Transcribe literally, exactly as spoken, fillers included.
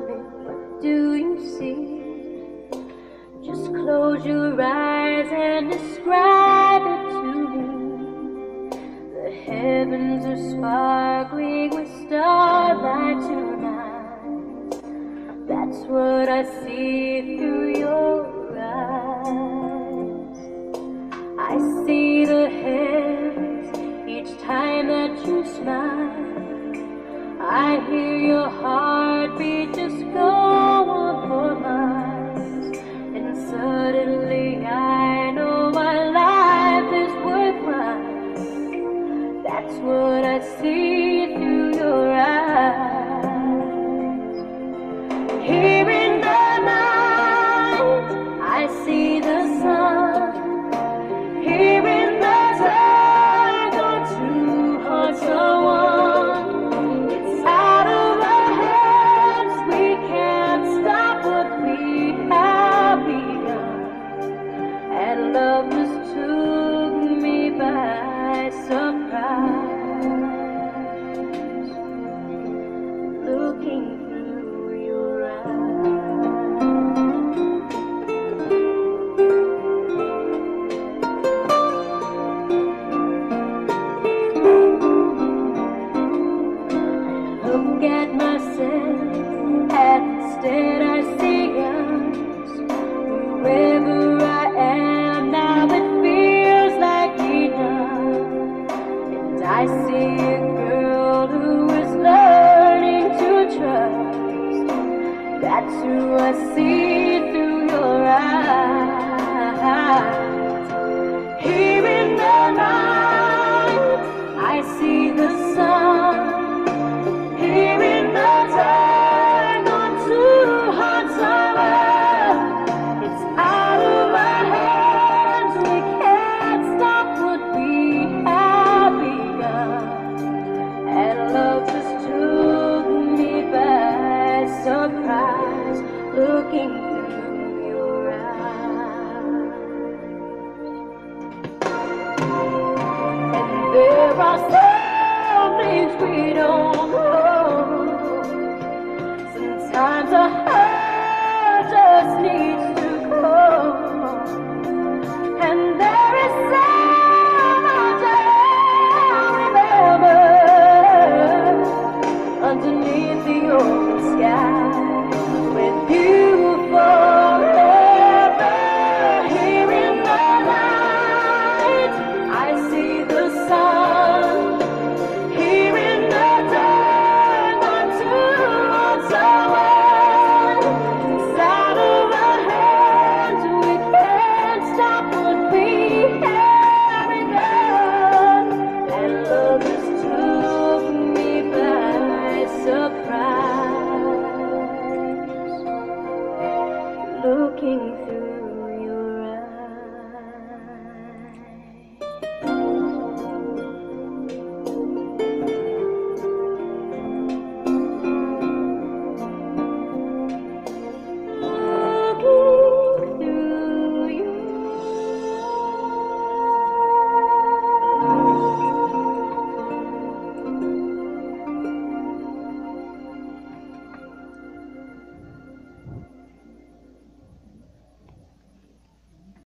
tell me, what do you see? Just close your eyes and describe it to me. The heavens are sparkling with starlight tonight. That's what I see through your eyes. I see the heavens each time that you smile. I hear your heartbeat just go on for miles. And suddenly I know my life is worthwhile. That's what I see through your eyes. Here in the night I see the sun. Here in the dark our two hearts are one. It's out of our hands, we can't stop what we have begun. And love just took me by surprise, looking through your look at myself, and instead I see us. Wherever I am now, it feels like enough. And I see a girl who is learning to trust. That's who I see through your eyes.